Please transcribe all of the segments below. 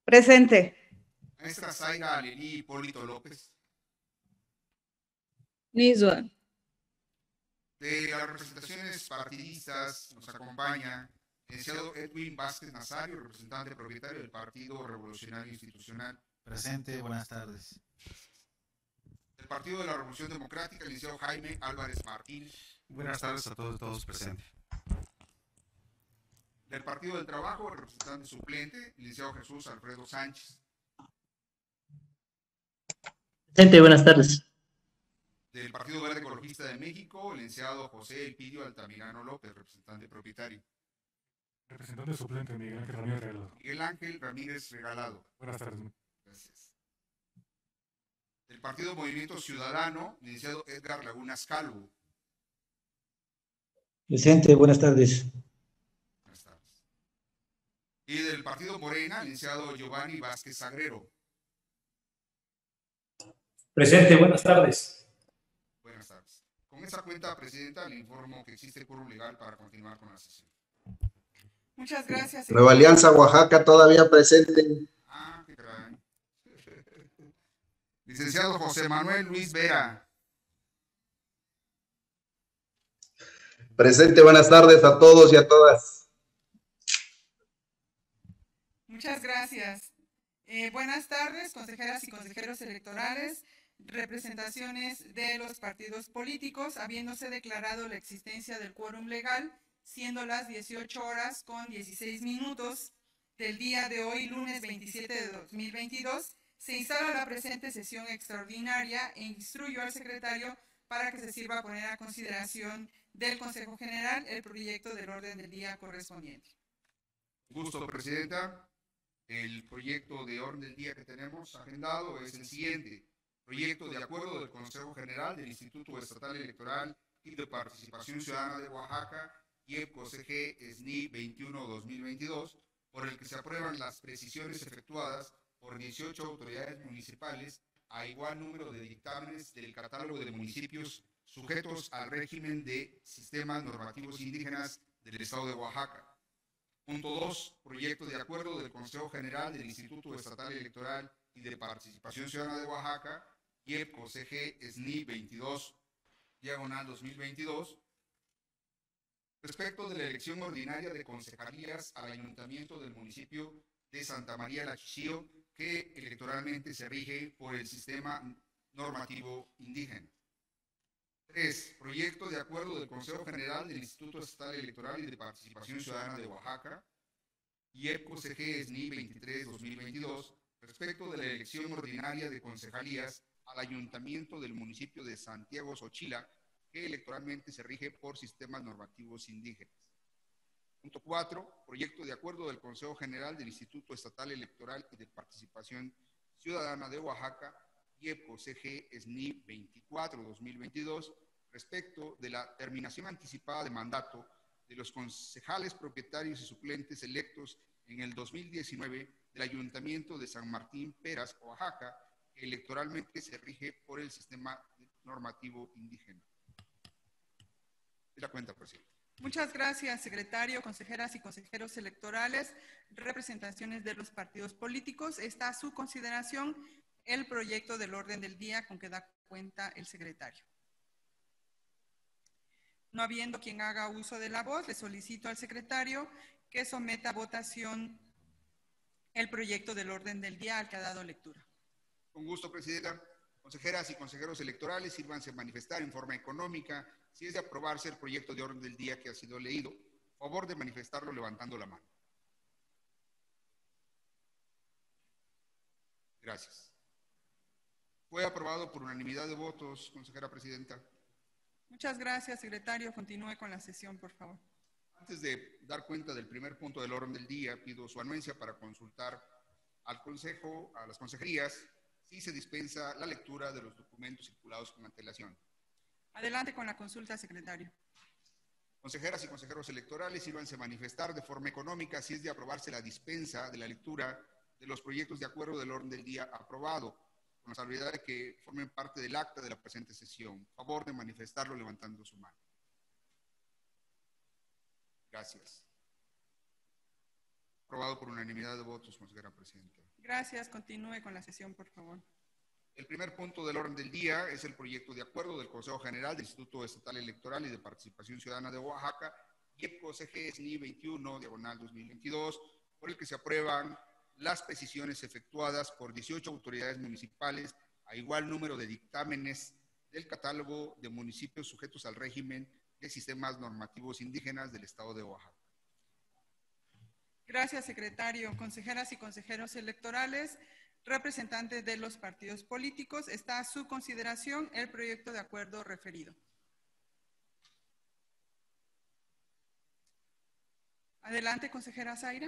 Presente. Maestra Zaira Alení Hipólito López. Niswa. De las representaciones partidistas nos acompaña el licenciado Edwin Vázquez Nazario, representante propietario del Partido Revolucionario Institucional. Presente, buenas tardes. Del Partido de la Revolución Democrática, el licenciado Jaime Álvarez Martín. Buenas tardes a todos presentes. Del Partido del Trabajo, el representante suplente, el licenciado Jesús Alfredo Sánchez. Presente, buenas tardes. Del Partido Verde Ecologista de México, el licenciado José Elpidio Altamirano López, representante propietario. Representante suplente, Miguel Ángel Ramírez Regalado. Miguel Ángel Ramírez Regalado. Buenas tardes. Gracias. Del Partido Movimiento Ciudadano, el licenciado Edgar Lagunas Calvo. Presente, buenas tardes. Buenas tardes. Y del Partido Morena, el licenciado Giovanni Vázquez Sagrero. Presente, buenas tardes. Buenas tardes. Con esta cuenta, Presidenta, le informo que existe quórum legal para continuar con la sesión. Muchas gracias. Nueva Alianza Oaxaca todavía presente. Ah, qué caray. Licenciado José Manuel Luis Vera. Presente, buenas tardes a todos y a todas. Muchas gracias. Buenas tardes, consejeras y consejeros electorales, representaciones de los partidos políticos, habiéndose declarado la existencia del quórum legal, siendo las 18 horas con 16 minutos del día de hoy, lunes 27 de 2022, se instala la presente sesión extraordinaria e instruyo al secretario para que se sirva a poner a consideración del Consejo General el proyecto del orden del día correspondiente. Gusto, Presidenta. El proyecto de orden del día que tenemos agendado es el siguiente. Proyecto de acuerdo del Consejo General del Instituto Estatal Electoral y de Participación Ciudadana de Oaxaca, IEP-COSEG SNI 21-2022, por el que se aprueban las precisiones efectuadas por 18 autoridades municipales a igual número de dictámenes del catálogo de municipios sujetos al régimen de sistemas normativos indígenas del Estado de Oaxaca. Punto 2. Proyecto de acuerdo del Consejo General del Instituto Estatal Electoral y de Participación Ciudadana de Oaxaca, IEP-COSEG SNI 22-2022, respecto de la elección ordinaria de concejalías al ayuntamiento del municipio de Santa María la Chichío, que electoralmente se rige por el sistema normativo indígena. 3. Proyecto de acuerdo del Consejo General del Instituto Estatal Electoral y de Participación Ciudadana de Oaxaca, IEP-COSEG SNI 23-2022, respecto de la elección ordinaria de concejalías al ayuntamiento del municipio de Santiago Xochila, que electoralmente se rige por sistemas normativos indígenas. Punto 4. Proyecto de acuerdo del Consejo General del Instituto Estatal Electoral y de Participación Ciudadana de Oaxaca, IEP-COSEG SNI 24-2022, respecto de la terminación anticipada de mandato de los concejales propietarios y suplentes electos en el 2019 del Ayuntamiento de San Martín Peras, Oaxaca, que electoralmente se rige por el sistema normativo indígena. De la cuenta, presidente. Muchas gracias, secretario, consejeras y consejeros electorales, representaciones de los partidos políticos. Está a su consideración el proyecto del orden del día con que da cuenta el secretario. No habiendo quien haga uso de la voz, le solicito al secretario que someta a votación el proyecto del orden del día al que ha dado lectura. Con gusto, Presidenta. Consejeras y consejeros electorales, sírvanse a manifestar en forma económica si es de aprobarse el proyecto de orden del día que ha sido leído. Favor de manifestarlo levantando la mano. Gracias. Fue aprobado por unanimidad de votos, consejera presidenta. Muchas gracias, secretario. Continúe con la sesión, por favor. Antes de dar cuenta del primer punto del orden del día, pido su anuencia para consultar al Consejo, a las consejerías, si se dispensa la lectura de los documentos circulados con antelación. Adelante con la consulta, secretario. Consejeras y consejeros electorales, sírvanse a manifestar de forma económica si es de aprobarse la dispensa de la lectura de los proyectos de acuerdo del orden del día aprobado, con la salvedad de que formen parte del acta de la presente sesión. Favor de manifestarlo levantando su mano. Gracias. Aprobado por unanimidad de votos, consejera presidenta. Gracias. Continúe con la sesión, por favor. El primer punto del orden del día es el proyecto de acuerdo del Consejo General del Instituto Estatal Electoral y de Participación Ciudadana de Oaxaca, IEPCO CG SNI 21/2022, por el que se aprueban las peticiones efectuadas por 18 autoridades municipales a igual número de dictámenes del catálogo de municipios sujetos al régimen de sistemas normativos indígenas del Estado de Oaxaca. Gracias, secretario. Consejeras y consejeros electorales, representantes de los partidos políticos, está a su consideración el proyecto de acuerdo referido. Adelante, consejera Zaira.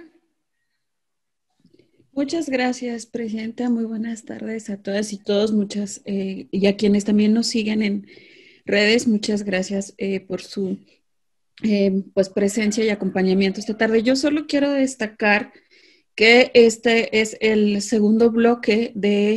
Muchas gracias, presidenta. Muy buenas tardes a todas y todos. Y a quienes también nos siguen en redes, muchas gracias por su pues presencia y acompañamiento esta tarde. Yo solo quiero destacar que este es el segundo bloque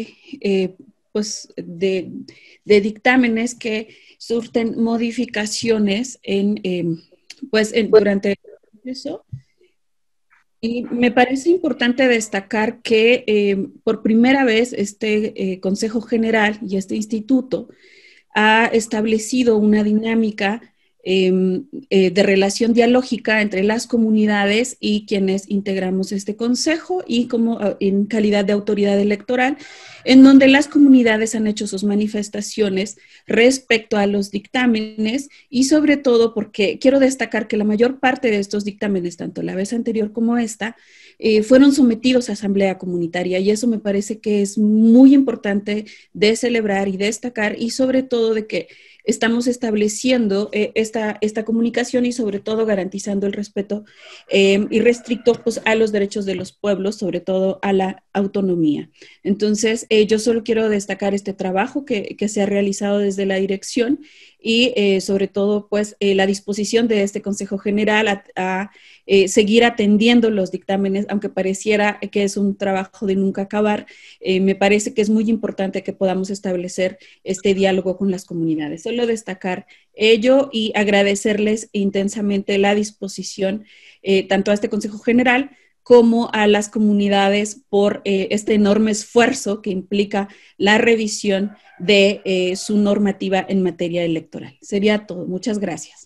de dictámenes que surten modificaciones durante el proceso. Y me parece importante destacar que por primera vez este Consejo General y este instituto ha establecido una dinámica de relación dialógica entre las comunidades y quienes integramos este consejo y como en calidad de autoridad electoral, en donde las comunidades han hecho sus manifestaciones respecto a los dictámenes y sobre todo porque quiero destacar que la mayor parte de estos dictámenes, tanto la vez anterior como esta, fueron sometidos a asamblea comunitaria y eso me parece que es muy importante de celebrar y destacar y sobre todo de que estamos estableciendo esta comunicación y sobre todo garantizando el respeto irrestricto pues, a los derechos de los pueblos, sobre todo a la autonomía. Entonces, yo solo quiero destacar este trabajo que se ha realizado desde la dirección y sobre todo pues la disposición de este Consejo General a seguir atendiendo los dictámenes, aunque pareciera que es un trabajo de nunca acabar, me parece que es muy importante que podamos establecer este diálogo con las comunidades. Solo destacar ello y agradecerles intensamente la disposición tanto a este Consejo General como a las comunidades por este enorme esfuerzo que implica la revisión de su normativa en materia electoral. Sería todo. Muchas gracias.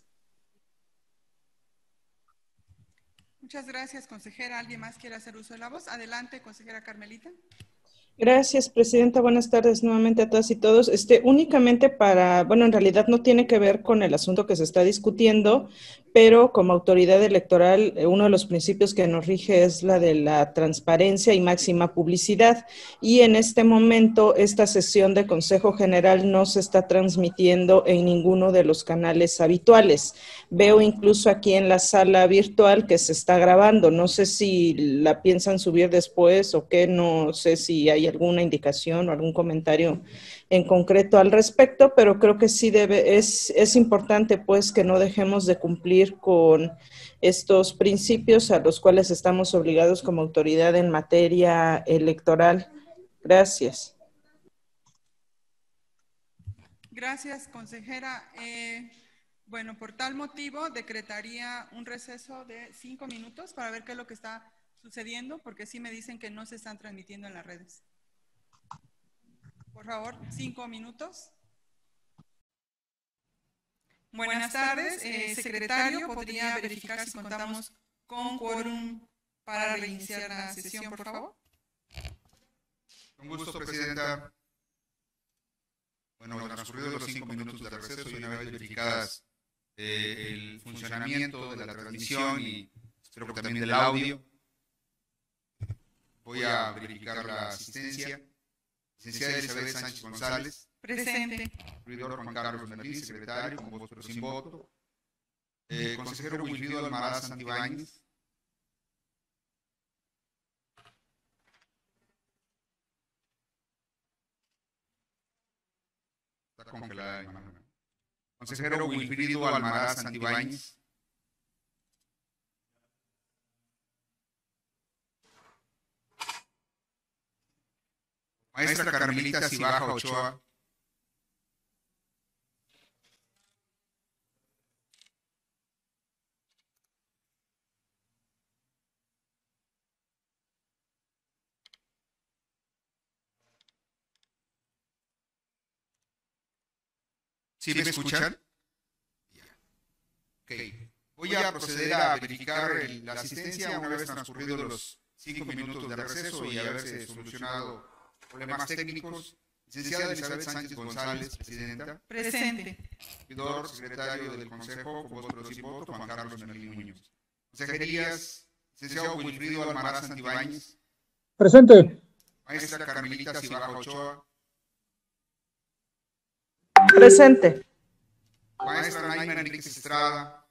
Muchas gracias, consejera. ¿Alguien más quiere hacer uso de la voz? Adelante, consejera Carmelita. Gracias, presidenta. Buenas tardes nuevamente a todas y todos. Únicamente en realidad no tiene que ver con el asunto que se está discutiendo, pero como autoridad electoral, uno de los principios que nos rige es la de la transparencia y máxima publicidad. Y en este momento, esta sesión de Consejo General no se está transmitiendo en ninguno de los canales habituales. Veo incluso aquí en la sala virtual que se está grabando. No sé si la piensan subir después o qué, no sé si hay alguna indicación o algún comentario en concreto al respecto, pero creo que sí es importante pues que no dejemos de cumplir con estos principios a los cuales estamos obligados como autoridad en materia electoral. Gracias. Gracias, consejera. Bueno, por tal motivo decretaría un receso de 5 minutos para ver qué es lo que está sucediendo, porque sí me dicen que no se están transmitiendo en las redes. Por favor, 5 minutos. Buenas tardes, secretario. ¿Podría verificar si contamos con quórum para reiniciar la sesión, por favor? Con gusto, presidenta. Bueno, transcurridos los 5 minutos de receso y una vez verificadas el funcionamiento de la transmisión y espero que también del audio, voy a verificar la asistencia. Licenciada Elizabeth Sánchez González. Presente. Servidor Juan Carlos Martín, secretario, con voz pero sin voto. Consejero Wilfrido Almaraz Santibáñez. Está congelada la imagen. Consejero Wilfrido Almaraz Santibáñez. Maestra Carmelita Cibaja Ochoa. ¿Sí me escuchan? Ok. Voy a proceder a verificar la asistencia una vez transcurridos los 5 minutos de receso y haberse solucionado problemas técnicos. Licenciada Elizabeth Sánchez González, presidenta. Presente. Servidor, secretario del Consejo, con voz por sin voto, Juan Carlos Melín Muñoz. Consejerías, licenciado Wilfrido Almaraz Santibáñez. Presente. Maestra Carmelita Cibaja Ochoa. Presente. Maestra Naima Enríquez Estrada.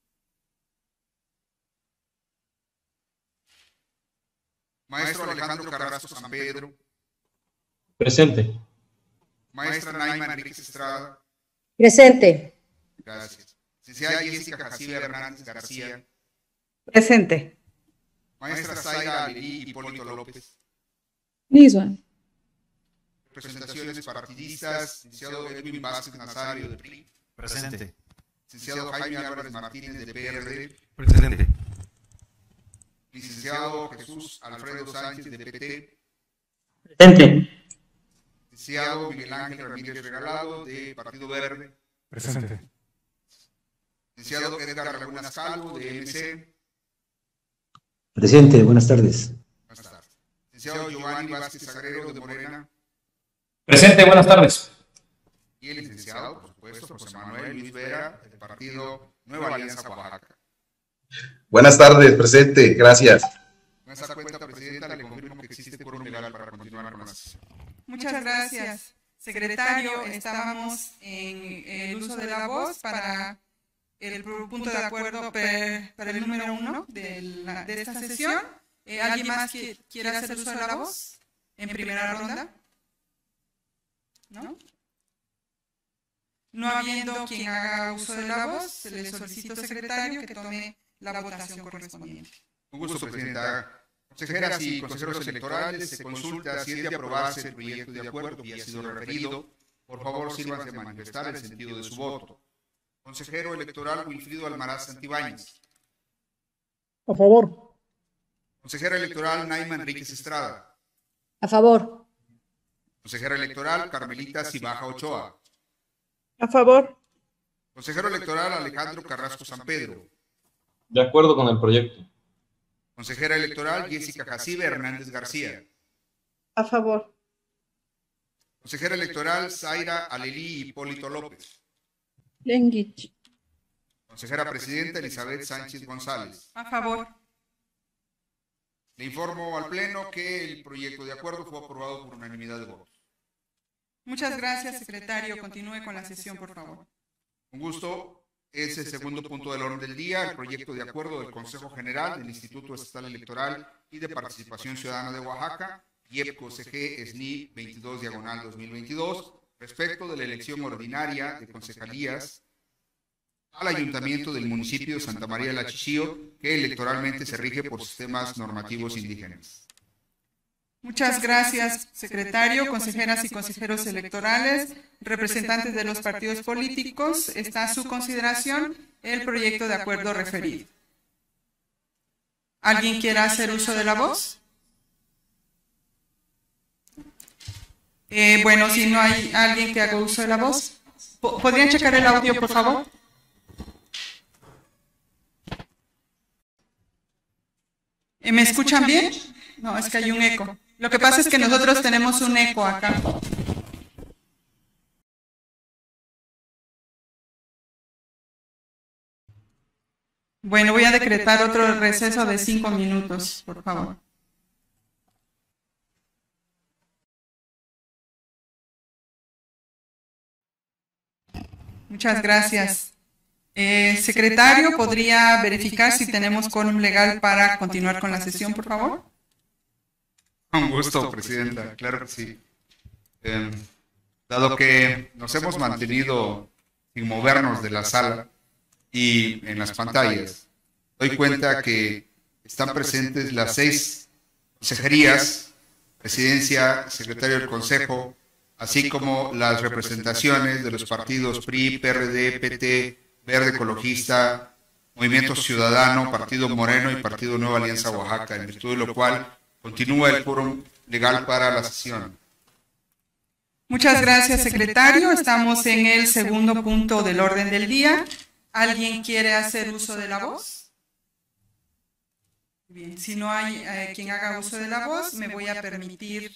Maestro Alejandro Carrasco San Pedro. Presente. Maestra Naima Enríquez Estrada. Presente. Gracias. Licenciada Jessica Jacibe Hernández García. Presente. Maestra Zaira Alerí Hipólito López. Misma. Representaciones partidistas, licenciado Edwin Vázquez Nazario de PRI. Presente. Licenciado Jaime Álvarez Martínez de PRD. Presente. Licenciado Jesús Alfredo Sánchez de PT. Presente. Licenciado Miguel Ángel Ramírez Regalado de Partido Verde. Presente. Licenciado Edgar Lagunas Calvo de MC. Presente. Buenas tardes. Buenas tardes. Licenciado Giovanni Vázquez Sagrero de Morena. Presente, buenas tardes. Y el licenciado, por supuesto, José Manuel Luis Vera, del Partido Nueva Alianza Oaxaca. Buenas tardes, presente, gracias. Con esta cuenta, presidenta, le confirmo que existe quórum legal para continuar con la sesión. Muchas gracias, secretario. Estábamos en el uso de la voz para el punto de acuerdo para el número 1 de esta sesión. ¿Alguien más que quiera hacer uso de la voz en primera ronda? ¿No? No habiendo quien haga uso de la voz, se le solicito, secretario, que tome la votación correspondiente. Un gusto, presidenta. Consejeras y consejeros electorales, se consulta si es de aprobarse el proyecto de acuerdo que ya ha sido referido. Por favor, sírvanse a manifestar el sentido de su voto. Consejero electoral Wilfrido Almaraz Santibáñez. A favor. Consejera electoral Naima Enríquez Estrada. A favor. Consejera electoral Carmelita Cibaja Ochoa. A favor. Consejero electoral Alejandro Carrasco San Pedro. De acuerdo con el proyecto. Consejera electoral Jessica Jacibe Hernández García. A favor. Consejera electoral Zaira Alerí Hipólito López. Lenguich. Consejera presidenta Elizabeth Sánchez González. A favor. Le informo al Pleno que el proyecto de acuerdo fue aprobado por unanimidad de votos. Muchas gracias, secretario. Continúe con la sesión, por favor. Un gusto. Es el segundo punto del orden del día, el proyecto de acuerdo del Consejo General del Instituto Estatal Electoral y de Participación Ciudadana de Oaxaca, IEPCO-CG SNI 22/2022, respecto de la elección ordinaria de concejalías al Ayuntamiento del municipio de Santa María la Chichío, que electoralmente se rige por sistemas normativos indígenas. Muchas gracias, secretario, consejeras y consejeros electorales, representantes de los partidos políticos. Está a su consideración el proyecto de acuerdo referido. ¿Alguien quiera hacer uso de la voz? Bueno, si no hay alguien que haga uso de la voz, ¿podrían checar el audio, por favor? ¿Me escuchan bien? No, es que hay un eco. Lo que pasa es que nosotros tenemos un eco acá. Bueno, voy a decretar otro receso de 5 minutos, por favor. Muchas gracias. Secretario, ¿podría verificar si tenemos quórum legal para continuar con la sesión, por favor? Un gusto, presidenta, claro que sí. Dado que nos hemos mantenido sin movernos de la sala y en las pantallas, doy cuenta que están presentes las 6 consejerías, presidencia, secretario del Consejo, así como las representaciones de los partidos PRI, PRD, PT, Verde Ecologista, Movimiento Ciudadano, Partido Moreno y Partido Nueva Alianza Oaxaca, en virtud de lo cual continúa el quórum legal para la sesión. Muchas gracias, secretario. Estamos en el segundo punto del orden del día. ¿Alguien quiere hacer uso de la voz? Bien, si no hay quien haga uso de la voz, me voy a permitir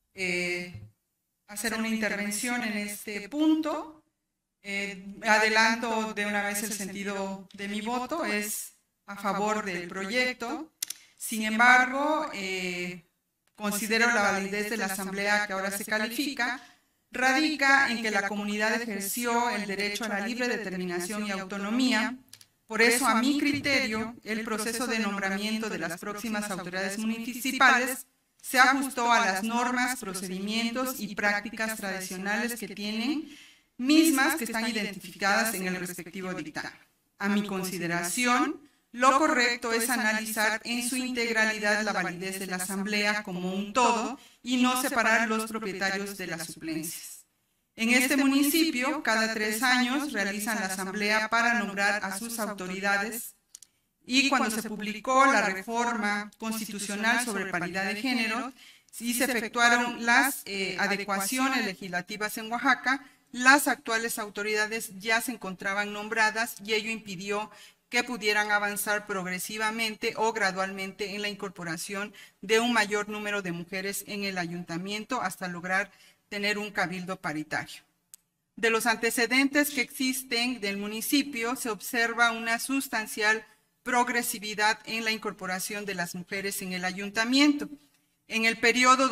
hacer una intervención en este punto. Adelanto de una vez el sentido de mi voto, es a favor del proyecto. Sin embargo, considero la validez de la asamblea que ahora se califica radica en que la comunidad ejerció el derecho a la libre determinación y autonomía. Por eso, a mi criterio, el proceso de nombramiento de las próximas autoridades municipales se ajustó a las normas, procedimientos y prácticas tradicionales que tienen, mismas que están identificadas en el respectivo dictamen. A mi consideración, lo correcto es analizar en su integralidad la validez de la asamblea como un todo y no separar los propietarios de las suplencias. En este municipio, cada 3 años realizan la asamblea para nombrar a sus autoridades y cuando se publicó la reforma constitucional sobre paridad de género y se efectuaron las adecuaciones legislativas en Oaxaca, las actuales autoridades ya se encontraban nombradas y ello impidió que pudieran avanzar progresivamente o gradualmente en la incorporación de un mayor número de mujeres en el ayuntamiento hasta lograr tener un cabildo paritario. De los antecedentes que existen del municipio, se observa una sustancial progresividad en la incorporación de las mujeres en el ayuntamiento. En el periodo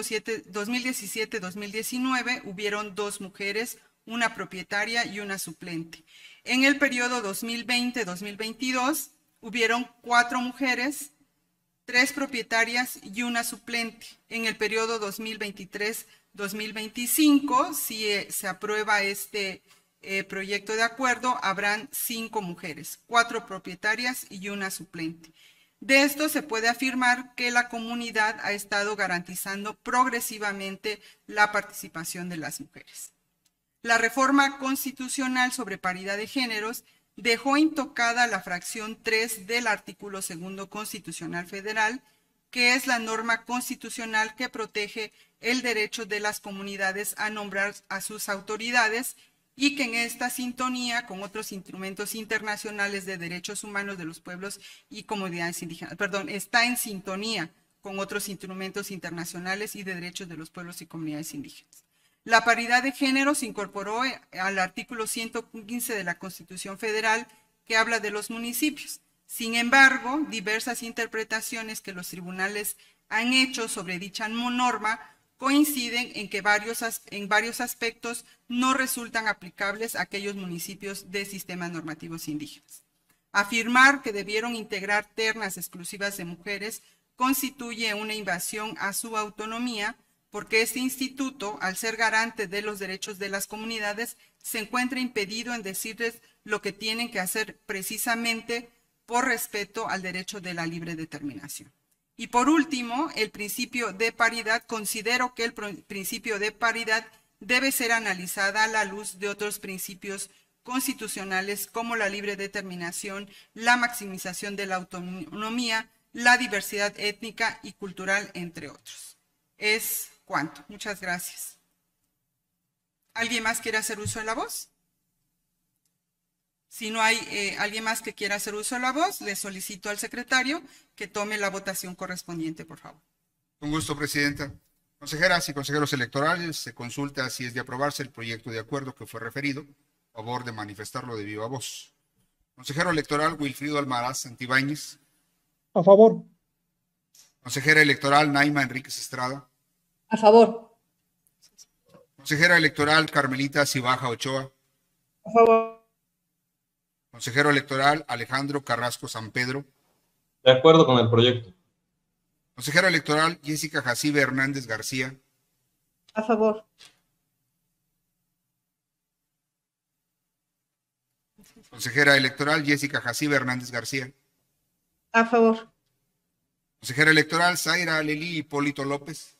2017-2019 hubieron 2 mujeres, una propietaria y una suplente. En el periodo 2020-2022 hubieron 4 mujeres, 3 propietarias y una suplente. En el periodo 2023-2025, si se aprueba este proyecto de acuerdo, habrán 5 mujeres, 4 propietarias y una suplente. De esto se puede afirmar que la comunidad ha estado garantizando progresivamente la participación de las mujeres. La reforma constitucional sobre paridad de géneros dejó intocada la fracción 3 del artículo 2 constitucional federal, que es la norma constitucional que protege el derecho de las comunidades a nombrar a sus autoridades y que en esta sintonía con otros instrumentos internacionales de derechos humanos de los pueblos y comunidades indígenas, está en sintonía con otros instrumentos internacionales y de derechos de los pueblos y comunidades indígenas. La paridad de género se incorporó al artículo 115 de la Constitución Federal que habla de los municipios. Sin embargo, diversas interpretaciones que los tribunales han hecho sobre dicha norma coinciden en que en varios aspectos no resultan aplicables a aquellos municipios de sistemas normativos indígenas. Afirmar que debieron integrar ternas exclusivas de mujeres constituye una invasión a su autonomía, porque este instituto, al ser garante de los derechos de las comunidades, se encuentra impedido en decirles lo que tienen que hacer precisamente por respeto al derecho de la libre determinación. Y por último, el principio de paridad. Considero que el principio de paridad debe ser analizada a la luz de otros principios constitucionales como la libre determinación, la maximización de la autonomía, la diversidad étnica y cultural, entre otros. Es cuanto. Muchas gracias. ¿Alguien más quiere hacer uso de la voz? Si no hay alguien más que quiera hacer uso de la voz, le solicito al secretario que tome la votación correspondiente, por favor. Con gusto, Presidenta. Consejeras y consejeros electorales, se consulta si es de aprobarse el proyecto de acuerdo que fue referido. A favor de manifestarlo de viva voz. Consejero electoral Wilfrido Almaraz Santibáñez. A favor. Consejera electoral Naima Enríquez Estrada. A favor. Consejera electoral Carmelita Cibaja Ochoa. A favor. Consejero electoral Alejandro Carrasco San Pedro. De acuerdo con el proyecto. Consejera electoral Jessica Jacibe Hernández García. A favor. Consejera electoral Jessica Jacibe Hernández García. A favor. Consejera electoral Zaira Leli Hipólito López.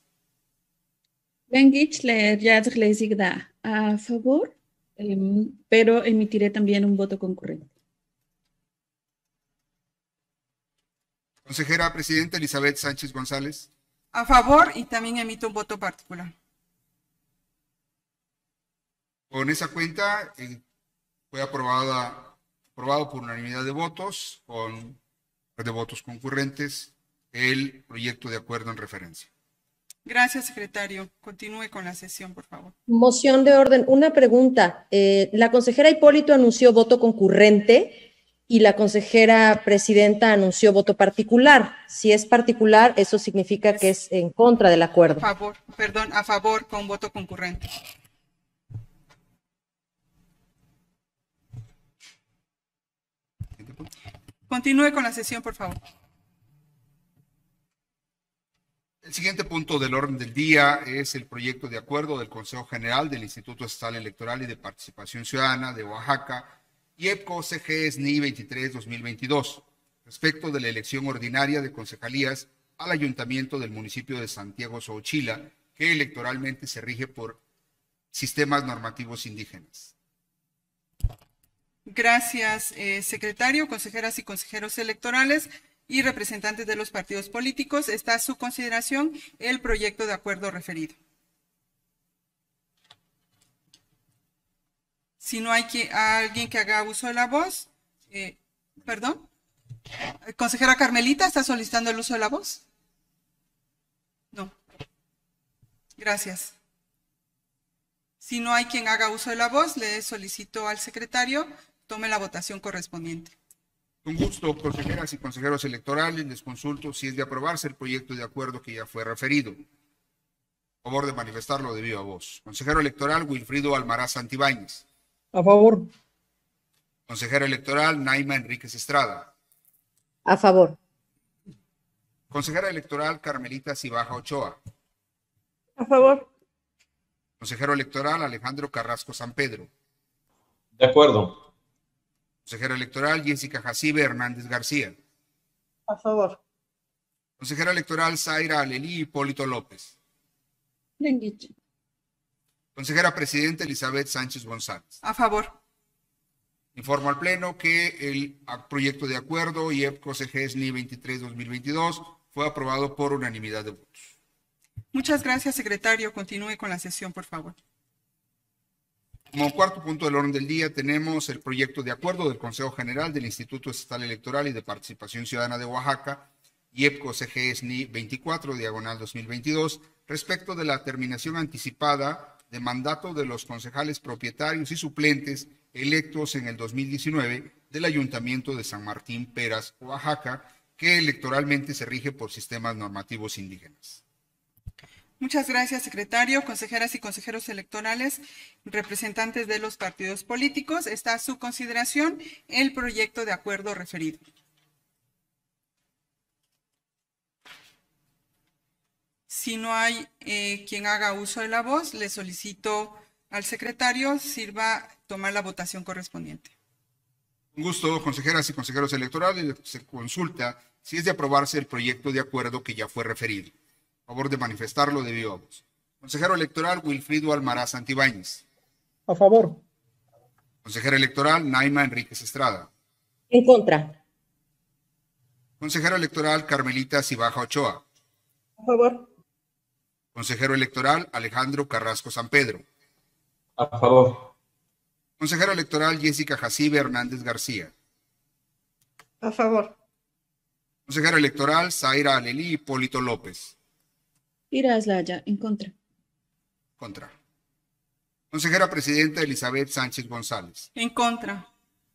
A favor, pero emitiré también un voto concurrente. Consejera presidenta Elizabeth Sánchez González. A favor y también emito un voto particular. Con esa cuenta fue aprobado por unanimidad de votos, con de votos concurrentes, el proyecto de acuerdo en referencia. Gracias, secretario. Continúe con la sesión, por favor. Moción de orden. Una pregunta. La consejera Hipólito anunció voto concurrente y la consejera presidenta anunció voto particular. Si es particular, eso significa que es en contra del acuerdo. A favor, perdón, a favor con voto concurrente. Continúe con la sesión, por favor. El siguiente punto del orden del día es el proyecto de acuerdo del Consejo General del Instituto Estatal Electoral y de Participación Ciudadana de Oaxaca, IEPCO-CG-SNI 23-2022, respecto de la elección ordinaria de concejalías al Ayuntamiento del municipio de Santiago Xochila, que electoralmente se rige por sistemas normativos indígenas. Gracias, secretario, consejeras y consejeros electorales y representantes de los partidos políticos. Está a su consideración el proyecto de acuerdo referido. Si no hay alguien que haga uso de la voz, perdón. Consejera Carmelita, ¿está solicitando el uso de la voz? No. Gracias. Si no hay quien haga uso de la voz, le solicito al secretario tome la votación correspondiente. Con gusto, consejeras y consejeros electorales, les consulto si es de aprobarse el proyecto de acuerdo que ya fue referido. A favor de manifestarlo de viva voz. Consejero electoral Wilfrido Almaraz Santibáñez. A favor. Consejera electoral Naima Enríquez Estrada. A favor. Consejera electoral Carmelita Cibaja Ochoa. A favor. Consejero electoral Alejandro Carrasco San Pedro. De acuerdo. Consejera electoral Jessica Jacibe Hernández García. A favor. Consejera electoral Zaira Alelí Hipólito López. Lenguiche. Consejera presidenta Elizabeth Sánchez González. A favor. Informo al Pleno que el proyecto de acuerdo IEPCO-CG-SNI 23-2022 fue aprobado por unanimidad de votos. Muchas gracias, secretario. Continúe con la sesión, por favor. Como cuarto punto del orden del día tenemos el proyecto de acuerdo del Consejo General del Instituto Estatal Electoral y de Participación Ciudadana de Oaxaca, IEPCO-CG-SNI 24/2022, respecto de la terminación anticipada de mandato de los concejales propietarios y suplentes electos en el 2019 del Ayuntamiento de San Martín Peras, Oaxaca, que electoralmente se rige por sistemas normativos indígenas. Muchas gracias, secretario, consejeras y consejeros electorales, representantes de los partidos políticos. Está a su consideración el proyecto de acuerdo referido. Si no hay quien haga uso de la voz, le solicito al secretario sirva tomar la votación correspondiente. Un gusto, consejeras y consejeros electorales. Se consulta si es de aprobarse el proyecto de acuerdo que ya fue referido. A favor de manifestarlo de viva voz. Consejero electoral Wilfrido Almaraz Santibáñez. A favor. Consejera electoral Naima Enríquez Estrada. En contra. Consejero electoral Carmelita Cibaja Ochoa. A favor. Consejero electoral Alejandro Carrasco San Pedro. A favor. Consejero electoral Jessica Jacibe Hernández García. A favor. Consejero electoral Zaira Alelí Hipólito López. Ira Aslaya, en contra. Contra. Consejera presidenta Elizabeth Sánchez González. En contra.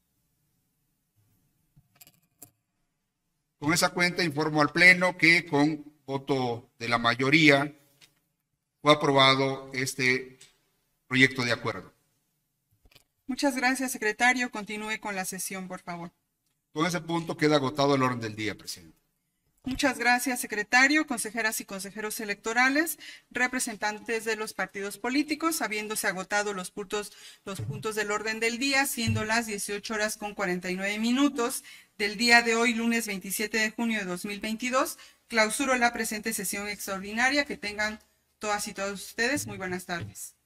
Con esa cuenta informo al Pleno que con voto de la mayoría fue aprobado este proyecto de acuerdo. Muchas gracias, secretario. Continúe con la sesión, por favor. Con ese punto queda agotado el orden del día, presidente. Muchas gracias, secretario, consejeras y consejeros electorales, representantes de los partidos políticos, habiéndose agotado los puntos del orden del día, siendo las 18:49 del día de hoy, lunes 27 de junio de 2022. Clausuro la presente sesión extraordinaria. Que tengan todas y todos ustedes muy buenas tardes.